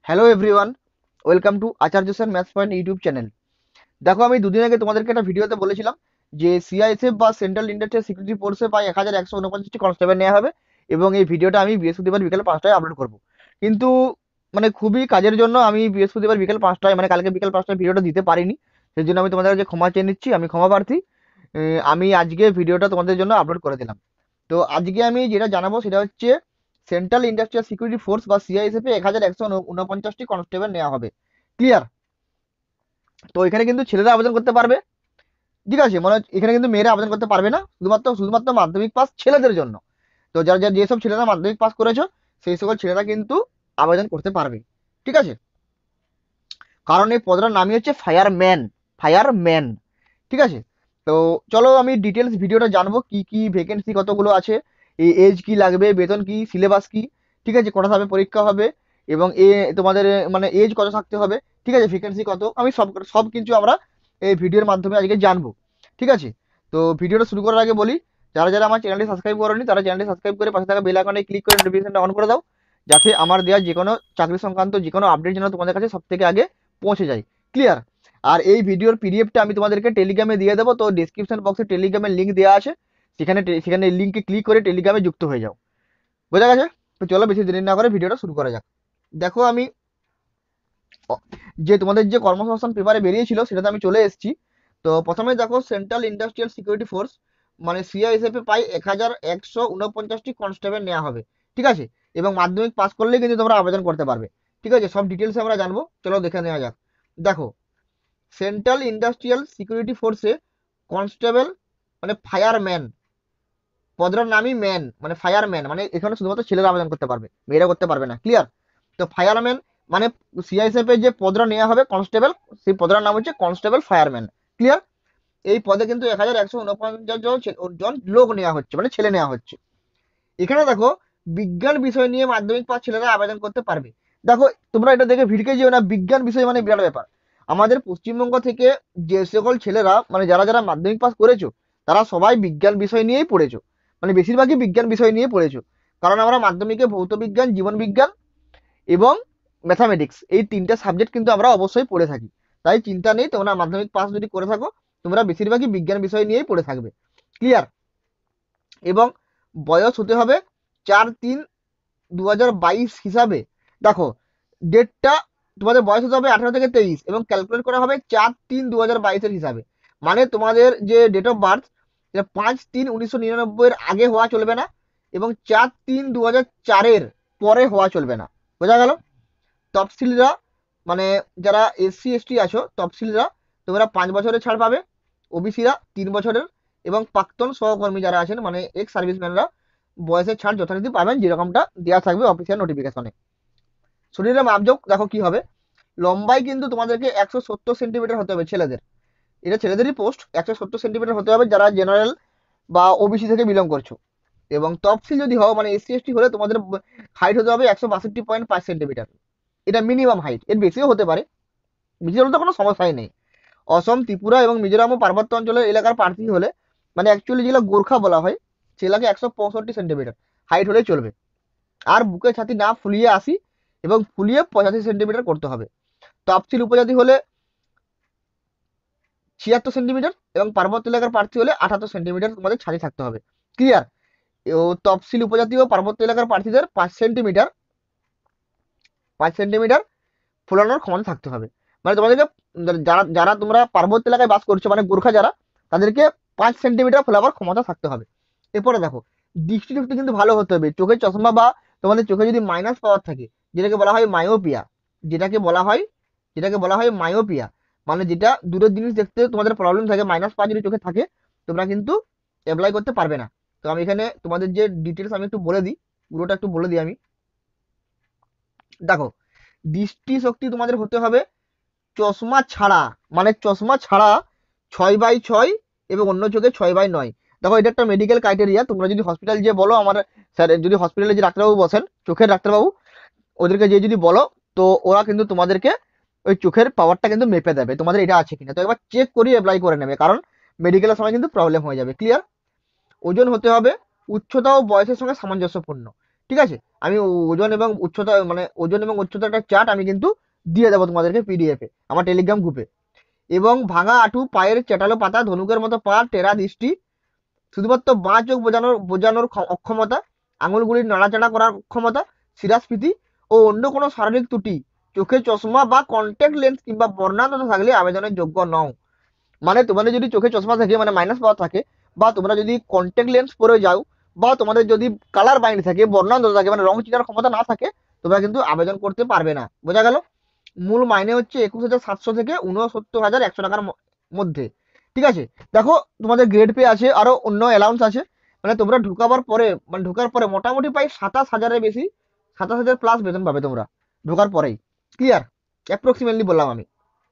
Hello everyone, welcome to Acharya sir maths point YouTube channel. দেখো, আমি দুদিন আগে তোমাদেরকে একটা ভিডিওতে বলেছিলাম যে সিআইএসএফ বা সেন্ট্রাল ইন্ডাস্ট্রিয়াল সিকিউরিটি ফোর্সে প্রায় 1149টি কনস্টেবল নেওয়া হবে এবং এই ভিডিওটা আমি বৃহস্পতিবার বিকেল 5টায় আপলোড করব। কিন্তু মানে খুবই কাজের জন্য আমি বৃহস্পতিবার বিকেল 5টায় মানে কালকে বিকেল 5টায় ভিডিওটা দিতে পারিনি। সেই জন্য আমি তোমাদের কাছে ক্ষমা চেয়ে নিচ্ছি, আমি ক্ষমা প্রার্থী। আমি আজকে ভিডিওটা তোমাদের জন্য আপলোড করে দিলাম। তো আজকে আমি যেটা জানাবো সেটা হচ্ছে সেন্ট্রাল ইন্ডাস্ট্রিয়াল সিকিউরিটি ফোর্স বা সিআইএসএফ এ 1149টি কনস্টেবল নেওয়া হবে। ক্লিয়ার? তো এখানে কিন্তু ছেলেরা আবেদন করতে পারবে, ঠিক আছে? মানে এখানে কিন্তু মেয়েরা আবেদন করতে পারবে না, শুধুমাত্র শুধুমাত্র মাধ্যমিক পাস ছেলেদের জন্য। তো যারা যারা যেসব ছেলেরা মাধ্যমিক পাস করেছো সেই সকল ছেলেরা কিন্তু আবেদন করতে পারবে, ঠিক আছে? কারণ এই পদটার নামই হচ্ছে ফায়ারম্যান। ফায়ারম্যান, ঠিক আছে? তো চলো আমি ডিটেলস ভিডিওটা জানবো কি কি ভ্যাকেন্সি কতগুলো আছে, এই এজ কি লাগবে, বেতন কি, সিলেবাস কি, ঠিক আছে, কটা হবে পরীক্ষা হবে, এবং তোমাদের মানে এজ কত থাকতে হবে, ঠিক আছে, ভ্যাকেন্সি কত, আমি সব সব কিছু আমরা এই ভিডিওর মাধ্যমে আজকে জানবো, ঠিক আছে? তো ভিডিওটা শুরু করার আগে বলি, যারা যারা আমার চ্যানেলটি সাবস্ক্রাইব করেনি তারা চ্যানেলটি সাবস্ক্রাইব করে পাশে থাকা বেল আইকনে ক্লিক করে নোটিফিকেশনটা অন করে দাও, যাতে আমার দেওয়া যে কোনো চাকরি সংক্রান্ত যে কোনো আপডেট যেন তোমাদের কাছে সব থেকে আগে পৌঁছে যায়। ক্লিয়ার? আর এই ভিডিওর পিডিএফটা আমি তোমাদেরকে টেলিগ্রামে দিয়ে দেবো, তো ডিসক্রিপশন বক্সে টেলিগ্রামের লিঙ্ক দেওয়া আছে, সেখানে সেখানে লিঙ্কে ক্লিক করে টেলিগ্রামে যুক্ত হয়ে যাও। বোঝা গেছে? তো চলো বেশি দেরি না করে ভিডিওটা শুরু করা যাক। দেখো, আমি যে তোমাদের যে কর্মসংস্থান পেপারে বেরিয়েছিল সেটাতে আমি চলে এসেছি। তো প্রথমে দেখো, সেন্ট্রাল ইন্ডাস্ট্রিয়াল সিকিউরিটি ফোর্স মানে সিআইএসএফ এ প্রায় 1149টি কনস্টেবল নেওয়া হবে, ঠিক আছে? এবং মাধ্যমিক পাস করলেই কিন্তু তোমরা আবেদন করতে পারবে, ঠিক আছে? সব ডিটেলস আমরা জানবো, চলো দেখে নেওয়া যাক। দেখো, সেন্ট্রাল ইন্ডাস্ট্রিয়াল সিকিউরিটি ফোর্সে কনস্টেবল মানে ফায়ারম্যান, পদটার নামই ম্যান, মানে ফায়ারম্যান, মানে এখানে শুধুমাত্র ছেলেরা আবেদন করতে পারবে, মেয়েরা করতে পারবে না। ক্লিয়ার? তো ফায়ারম্যান মানে সিআইএসএফ এর যে পদটা নেওয়া হবে কনস্টেবল, সেই পদটার নাম হচ্ছে কনস্টেবল ফায়ারম্যান। ক্লিয়ার? এই পদে কিন্তু 1149 জন লোক নেওয়া হচ্ছে, মানে ছেলে নেওয়া হচ্ছে। এখানে দেখো, বিজ্ঞান বিষয় নিয়ে মাধ্যমিক পাস ছেলেরা আবেদন করতে পারবে। দেখো, তোমরা এটা দেখে ভিড়কে যেও না, বিজ্ঞান বিষয় মানে বিরাট ব্যাপার। আমাদের পশ্চিমবঙ্গ থেকে যে সকল ছেলেরা মানে যারা যারা মাধ্যমিক পাস করেছো তারা সবাই বিজ্ঞান বিষয় নিয়েই পড়েছো, মানে বেশিরভাগই বিজ্ঞান বিষয় নিয়ে পড়েছো। কারণ আমরা মাধ্যমিকে ভৌত বিজ্ঞান, জীবন বিজ্ঞান এবং ম্যাথামেটিক্স এই তিনটা সাবজেক্ট কিন্তু আমরা অবশ্যই পড়ে থাকি। তাই চিন্তা নেই, তোমরা মাধ্যমিক পাস যদি করে থাকো তোমরা বেশিরভাগই বিজ্ঞান বিষয় নিয়েই পড়ে থাকবে। ক্লিয়ার? এবং বয়স হতে হবে 4/3/2022 হিসাবে। দেখো, ডেটটা তোমাদের বয়স হতে হবে 18 থেকে 23 এবং ক্যালকুলেট করা হবে 4/3/2022 হিসাবে। মানে তোমাদের যে ডেট অফ বার্থ এটা 5/3/1999 আগে হওয়া চলবে না এবং 4/3/2004 পরে হওয়া চলবে না। বোঝা গেল? তফসিলিরা মানে যারা এসসি এসটি আছো তফসিলিরা তোমরা 5 বছরের ছাড় পাবে, ওবিসিরা 3 বছরের, এবং প্রাক্তন সহকর্মী যারা আছেন মানে এক্স সার্ভিসম্যানরা বয়সের ছাড় যথারীতি পাবেন, যেরকমটা দেওয়া থাকবে অফিসিয়াল নোটিফিকেশনে। শরীরের মাপজোক দেখো কি হবে, লম্বাই কিন্তু তোমাদেরকে 170 সেন্টিমিটার হতে হবে ছেলেদের, এটা ছেলেদেরই পোস্ট, 170 সেন্টিমিটার হতে হবে যারা জেনারেল বা ওবিসি থেকে বিলং করছো। এবং তফসিল যদি হও মানে এসসি এসটি হলে তোমাদের হাইট হতে হবে 162.5 সেন্টিমিটার, এটা মিনিমাম হাইট, এর বেশিও হতে পারে, বেশি হলে তো কোনো সমস্যাই নেই। অসম, ত্রিপুরা এবং মিজোরাম ও পার্বত্য অঞ্চলের এলাকার প্রার্থী হলে মানে অ্যাকচুয়ালি যেগুলো গোর্খা বলা হয় সেগুলোকে 165 সেন্টিমিটার হাইট হলেই চলবে। আর বুকে ছাতি না ফুলিয়ে 80 এবং ফুলিয়ে 85 সেন্টিমিটার করতে হবে। তফসিল উপজাতি হলে 76 সেন্টিমিটার এবং পার্বত্য এলাকার প্রার্থী হলে 78 সেন্টিমিটার তোমাদের ছাতি থাকতে হবে। ক্লিয়ার? ও তফসিল উপজাতি ও পার্বত্য এলাকার প্রার্থীদের 5 সেন্টিমিটার ফোলানোর ক্ষমতা থাকতে হবে। মানে তোমাদেরকে যারা যারা তোমরা পার্বত্য এলাকায় বাস করছো মানে গোর্খা যারা, তাদেরকে 5 সেন্টিমিটার ফোলাবার ক্ষমতা থাকতে হবে। এরপরে দেখো, দৃষ্টিশক্তি কিন্তু ভালো হতে হবে, চোখের চশমা বা তোমাদের চোখে যদি মাইনাস পাওয়ার থাকে যেটাকে বলা হয় মায়োপিয়া, যেটাকে বলা হয় মায়োপিয়া, মানে যেটা দূরের জিনিস দেখতে তোমাদের প্রবলেম থাকে, মাইনাস পাওয়ার যদি চোখে থাকে তোমরা কিন্তু অ্যাপ্লাই করতে পারবে না। তো আমি এখানে তোমাদের যে ডিটেলস আমি একটু বলে দিই, পুরোটা একটু বলে দিই আমি। দেখো, দৃষ্টিশক্তি তোমাদের হতে হবে চশমা ছাড়া, মানে চশমা ছাড়া 6/6 এবং অন্য চোখে 6/9। দেখো, এটা একটা মেডিকেল ক্রাইটেরিয়া, তোমরা যদি হসপিটাল যে বলো আমার স্যার, যদি হসপিটালে যে ডাক্তারবাবু বসেন চোখের ডাক্তারবাবু, ওদেরকে যে যদি বলো তো ওরা কিন্তু তোমাদেরকে ওই চোখের পাওয়ারটা কিন্তু মেপে দেবে তোমাদের এটা আছে কিনা, তো একবার চেক করিয়ে অ্যাপ্লাই করে নেবে, কারণ মেডিকেলের সময় কিন্তু প্রবলেম হয়ে যাবে। ক্লিয়ার? ওজন হতে হবে উচ্চতা ও বয়সের সঙ্গে সামঞ্জস্যপূর্ণ, ঠিক আছে। আমি ওজন এবং উচ্চতা মানে ওজন এবং উচ্চতার একটা চার্ট আমি কিন্তু দিয়ে দেবো তোমাদেরকে পিডিএফে আমার টেলিগ্রাম গ্রুপে। এবং ভাঙা হাঁটু, পায়ের চেটালো পাতা, ধনুকের মতো পা, টেরা দৃষ্টি, শুধুমাত্র বাঁ চোখ বোঝানোর বোঝানোর অক্ষমতা, আঙুলগুলির নাড়াচাড়া করার অক্ষমতা, শিরাস্ফীতি ও অন্য কোনো শারীরিক ত্রুটি, চোখে চশমা বা কন্ট্যাক্ট লেন্স কিংবা বর্ণাঢ্য থাকলে আবেদনের যোগ্য নও। মানে তোমাদের যদি চোখে চশমা থাকে মানে মাইনাস পাওয়ার থাকে, বা তোমরা যদি কন্ট্যাক্ট লেন্স পরে যাও, বা তোমাদের যদি কালার বাইন্ড থাকে, বর্ণাঢ্য থাকে, মানে রং চেনার ক্ষমতা না থাকে, তোমরা কিন্তু আবেদন করতে পারবে না। বোঝা গেল? মূল মাইনে হচ্ছে 21,700 থেকে 69,100 টাকার মধ্যে। ঠিক আছে। দেখো তোমাদের গ্রেড পে আছে, আরো অন্য অ্যালাউন্স আছে। মানে তোমরা ঢুকাবার পরে মানে ঢোকার পরে মোটামুটি প্রায় 27,000-এর বেশি, 27,000 প্লাস বেতন পাবে তোমরা ঢোকার পরেই। ক্লিয়ার? অ্যাপ্রক্সিমেটলি বললাম আমি।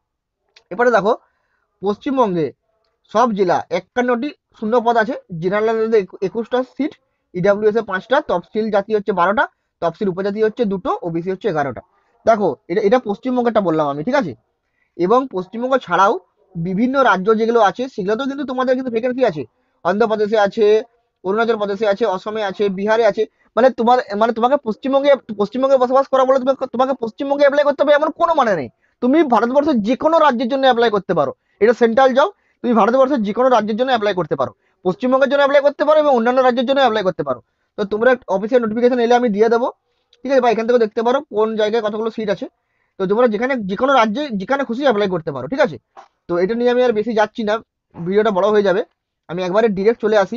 এবারে দেখো, পশ্চিমবঙ্গে সব জেলা 51টি শূন্য পদ আছে। জেনারেল 21টা সিট, ইডাব্লিউএস এ 5টা, তফসিল জাতি হচ্ছে 12টা, তফসিল উপজাতি হচ্ছে 2টো, ওবিসি হচ্ছে 11টা। দেখো এটা এটা পশ্চিমবঙ্গেরটা বললাম আমি, ঠিক আছে। এবং পশ্চিমবঙ্গ ছাড়াও বিভিন্ন রাজ্য যেগুলো আছে সেগুলোতেও কিন্তু তোমাদের কিন্তু ভ্যাকেন্সি আছে। অন্ধ্রপ্রদেশে আছে, অরুণাচল প্রদেশে আছে, অসমে আছে, বিহারে আছে। মানে তোমার মানে তোমাকে পশ্চিমবঙ্গে বসবাস করা বলে তোমাকে পশ্চিমবঙ্গে অ্যাপ্লাই করতে হবে এমন কোনো মানে নেই। তুমি ভারতবর্ষের যে কোনো রাজ্যের জন্য অ্যাপ্লাই করতে পারো। এটা সেন্ট্রাল যাও, তুমি ভারতবর্ষের যে কোনো রাজ্যের জন্য অ্যাপ্লাই করতে পারো। পশ্চিমবঙ্গের জন্য অ্যাপ্লাই করতে পারো এবং অন্যান্য রাজ্যের জন্য অ্যাপ্লাই করতে পারো। তো তোমরা অফিসিয়াল নোটিফিকেশন এলে আমি দিয়ে দেবো। ঠিক আছে, বা এখান থেকে দেখতে পারো কোন জায়গায় কতগুলো সিট আছে। তো তোমরা যেখানে যে কোনো রাজ্যে যেখানে খুশি অ্যাপ্লাই করতে পারো। ঠিক আছে। তো এটা নিয়ে আমি আর বেশি যাচ্ছি না, ভিডিওটা বড় হয়ে যাবে। আমি একবারে ডিরেক্ট চলে আসি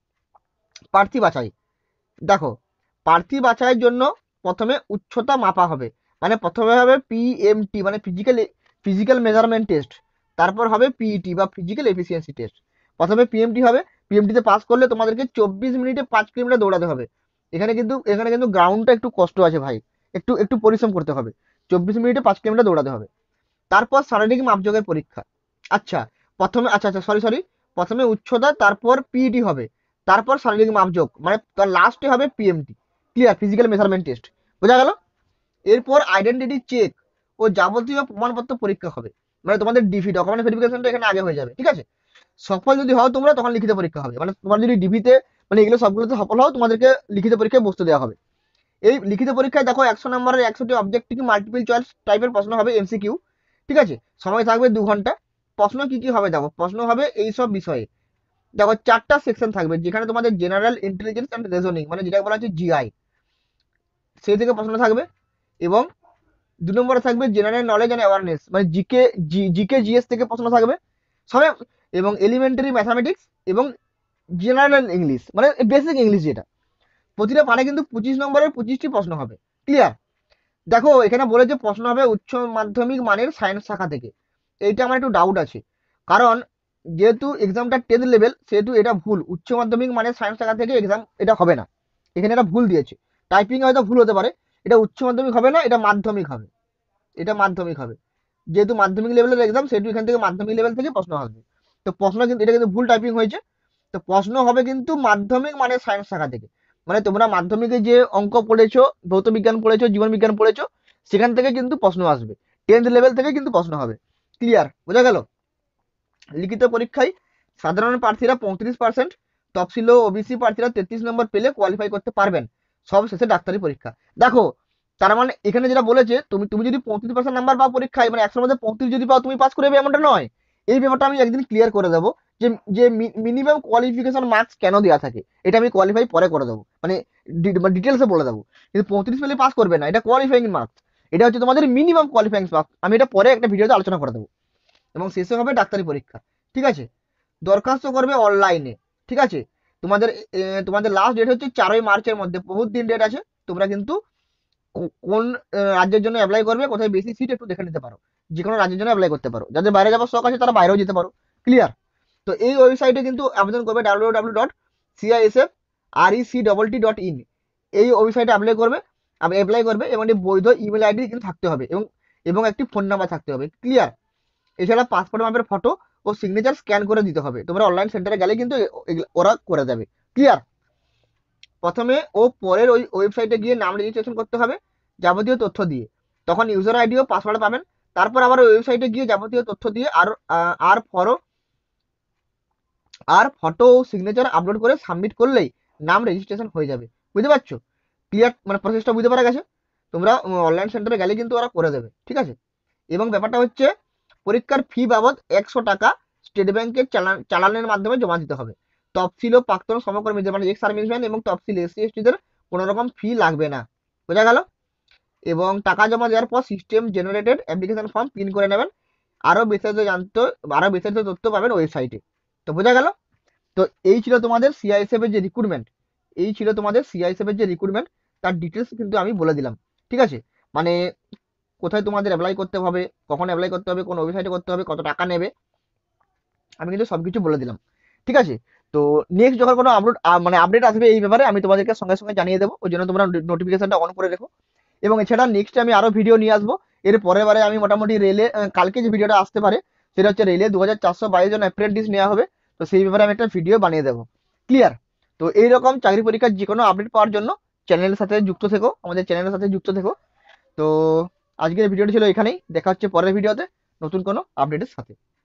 প্রার্থী বাছাই। দেখো, প্রার্থী বাছাইয়ের জন্য প্রথমে উচ্চতা মাপা হবে। মানে প্রথমে হবে পিএমটি মানে ফিজিক্যাল মেজারমেন্ট টেস্ট, তারপর হবে পিইটি বা ফিজিক্যাল এফিসিয়েন্সি টেস্ট। প্রথমে পিএমটি হবে, পিএমটিতে পাস করলে তোমাদেরকে 24 মিনিটে 5 কিলোমিটার দৌড়াতে হবে। এখানে কিন্তু গ্রাউন্ডটা একটু কষ্ট আছে ভাই, একটু একটু পরিশ্রম করতে হবে। 24 মিনিটে 5 কিলোমিটার দৌড়াতে হবে। তারপর শারীরিক মাপযোগের পরীক্ষা। আচ্ছা, সরি, প্রথমে উচ্চতা, তারপর পিইটি হবে, তারপর শারীরিক মাপযোগ, মানে তার লাস্টে হবে PMT, clear, physical measurement test. বোঝা গেল? এরপর আইডেন্টিটি চেক ও যাবতীয় প্রমাণপত্র পরীক্ষা হবে। মানে তোমাদের ডিভি ডকুমেন্ট ভেরিফিকেশনটা এখানে আগে হয়ে যাবে। ঠিক আছে। সফল যদি হও তোমরা, তখন লিখিত পরীক্ষা হবে। মানে তোমার যদি ডিভিতে মানে এগুলো সবগুলোতে সফল হও, তোমাদেরকে লিখিত পরীক্ষায় বসতে দেওয়া হবে। এই লিখিত পরীক্ষায় দেখো 100 নম্বরের 100টি অবজেক্টিভ মাল্টিপল চয়েস টাইপের প্রশ্ন হবে, এমসিকিউ। ঠিক আছে। সময় থাকবে 2 ঘন্টা। প্রশ্ন কি কি হবে দেখো, প্রশ্ন হবে এইসব বিষয়ে। দেখো 4টা সেকশন থাকবে, যেখানে তোমাদের জেনারেল ইন্টেলিজেন্স অ্যান্ড রিজনিং মানে যেটা বলা হচ্ছে জিআই, সেই থেকে প্রশ্ন থাকবে। এবং 2 নম্বরে থাকবে জেনারেল নলেজ অ্যান্ড অ্যাওয়ারনেস, মানে জিকে জিএস থেকে প্রশ্ন থাকবে সবে। এবং এলিমেন্টারি ম্যাথামেটিক্স এবং জেনারেল ইংলিশ মানে বেসিক ইংলিশ যেটা। প্রতিটা পারে কিন্তু 25 নম্বরের 25টি প্রশ্ন হবে। ক্লিয়ার? দেখো এখানে বলেছে প্রশ্ন হবে উচ্চ মাধ্যমিক মানের সায়েন্স শাখা থেকে। এইটা আমার একটু ডাউট আছে, কারণ যেহেতু এক্সামটা 10th লেভেল, সেহেতু এটা ভুল। উচ্চ মাধ্যমিক মানের সায়েন্স শাখা থেকে এক্সাম এটা হবে না, এখানে এটা ভুল দিয়েছে। টাইপিং হয়তো ভুল হতে পারে। এটা উচ্চ মাধ্যমিক হবে না, এটা মাধ্যমিক হবে। এটা মাধ্যমিক হবে, যেহেতু মাধ্যমিক লেভেলের এক্সাম, সেহেতু এখান থেকে মাধ্যমিক লেভেল থেকে প্রশ্ন আসবে। তো প্রশ্ন কিন্তু এটা কিন্তু ভুল টাইপিং হয়েছে। তো প্রশ্ন হবে কিন্তু মাধ্যমিক মানে সায়েন্স শাখা থেকে। মানে তোমরা মাধ্যমিকে যে অঙ্ক পড়েছো, ভৌত বিজ্ঞান পড়েছো, জীবন বিজ্ঞান পড়েছো, সেখান থেকে কিন্তু প্রশ্ন আসবে। 10th লেভেল থেকে কিন্তু প্রশ্ন হবে। ক্লিয়ার? বোঝা গেল? লিখিত পরীক্ষায় সাধারণ প্রার্থীরা 35%, তফসিল ও ওবিসি প্রার্থীরা 33 নম্বর পেলে কোয়ালিফাই করতে পারবেন। সব শেষে ডাক্তারি পরীক্ষা। দেখো, তার মানে এখানে যেটা বলেছে, তুমি তুমি যদি 35% নাম্বার পাও পরীক্ষায়, মানে 100-র মধ্যে 35 যদি পাও, তুমি পাস করে যাবে এমনটা নয়। এই ব্যাপারটা আমি একদিন ক্লিয়ার করে দেবো, যে যে মিনিমাম কোয়ালিফিকেশন মার্কস কেন দেওয়া থাকে, এটা আমি কোয়ালিফাই পরে করে দেবো, মানে ডিটেলসে বলে দেবো। কিন্তু 35 পেলে পাস করবে না, এটা কোয়ালিফাইং মার্কস। এটা হচ্ছে তোমাদের মিনিমাম কোয়ালিফাইং মার্কস। আমি এটা পরে একটা ভিডিওতে আলোচনা করে দেবো। এবং শেষে হবে ডাক্তারি পরীক্ষা। ঠিক আছে। দরখাস্ত করবে অনলাইনে। ঠিক আছে। তোমাদের তোমাদের লাস্ট ডেট হচ্ছে 4ই মার্চের মধ্যে, বহুত দিন ডেট আছে। তোমরা কিন্তু কোন রাজ্যের জন্য অ্যাপ্লাই করবে, কোথায় বেশি সিট একটু দেখে নিতে পারো। যে কোনো রাজ্যের জন্য অ্যাপ্লাই করতে পারো। যাদের বাইরে যাওয়ার শখ আছে তারা বাইরেও যেতে পারো। ক্লিয়ার? তো এই ওয়েবসাইটে কিন্তু আবেদন করবে www.cisfrec.in। এই ওয়েবসাইটে অ্যাপ্লাই করবে এবং এই বৈধ ইমেল আইডি কিন্তু থাকতে হবে, এবং এবং একটি ফোন নাম্বার থাকতে হবে। ক্লিয়ার? এছাড়া পাসপোর্ট মাপের ফটো ও সিগনেচার স্ক্যান করে দিতে হবে। তোমরা অনলাইন সেন্টারে গেলে কিন্তু ওরা করে দেবে। ক্লিয়ার? প্রথমে ও পরের ওই ওয়েবসাইটে গিয়ে নাম রেজিস্ট্রেশন করতে হবে যাবতীয় তথ্য দিয়ে, তখন ইউজার আইডি ও পাসওয়ার্ড পাবেন। তারপর আবার ওই ওয়েবসাইটে গিয়ে যাবতীয় তথ্য দিয়ে আর ফটো ও সিগনেচার আপলোড করে সাবমিট করলেই নাম রেজিস্ট্রেশন হয়ে যাবে। বুঝতে পারছো? ক্লিয়ার, মানে প্রসেসটা বুঝতে পারা গেছে। তোমরা অনলাইন সেন্টারে গেলে কিন্তু ওরা করে দেবে, ঠিক আছে। এবং ব্যাপারটা হচ্ছে পরীক্ষার ফি বাবদ 100 টাকা স্টেট ব্যাংকের চালানের মাধ্যমে জমা দিতে হবে। তফসিল ও প্রাক্তন সমকর্মীদের মানে এক্স সার্ভিসম্যান এবং তফসিল এসসি এসটিদের কোনো রকম ফি লাগবে না, বোঝা গেল। এবং টাকা জমা দেওয়ার পর system generated application form print করে নেবেন। আরো বিস্তারিত জানতে, আরো বিস্তারিত তথ্য পাবেন ওয়েবসাইটে। তো বোঝা গেল। তো এই ছিল তোমাদের সিআইএসএফ এর যে রিক্রুটমেন্ট, এই ছিল তোমাদের সিআইএসএফ এর যে রিক্রুটমেন্ট, তার ডিটেলস কিন্তু আমি বলে দিলাম, ঠিক আছে। মানে কোথায় তোমাদের অ্যাপ্লাই করতে হবে, কখন অ্যাপ্লাই করতে হবে, কোন ওয়েবসাইটে করতে হবে, কত টাকা নেবে, আমি কিন্তু সবকিছু বলে দিলাম, ঠিক আছে। তো নেক্সট যখন কোনো আপলোড মানে আপডেট আসবে এই ব্যাপারে, আমি তোমাদেরকে সঙ্গে সঙ্গে জানিয়ে দেবো, ওই জন্য তোমরা নোটিফিকেশনটা অন করে রেখো। এবং এছাড়া নেক্সট আমি আরো ভিডিও নিয়ে আসবো। এর পরের বারে আমি মোটামুটি রেলে, কালকে যে ভিডিওটা আসতে পারে সেটা হচ্ছে রেলে 2422 জন অ্যাপ্রেন্টিস নেওয়া হবে। তো সেই ব্যাপারে আমি একটা ভিডিও বানিয়ে দেবো, ক্লিয়ার। তো এইরকম চাকরি পরীক্ষার যে কোনো আপডেট পাওয়ার জন্য চ্যানেলের সাথে যুক্ত থেকো, আমাদের চ্যানেলের সাথে যুক্ত থেকো। তো আজকের ভিডিওটি ছিল এখানেই, দেখা হচ্ছে পরের ভিডিওতে নতুন কোনো আপডেটের সাথে।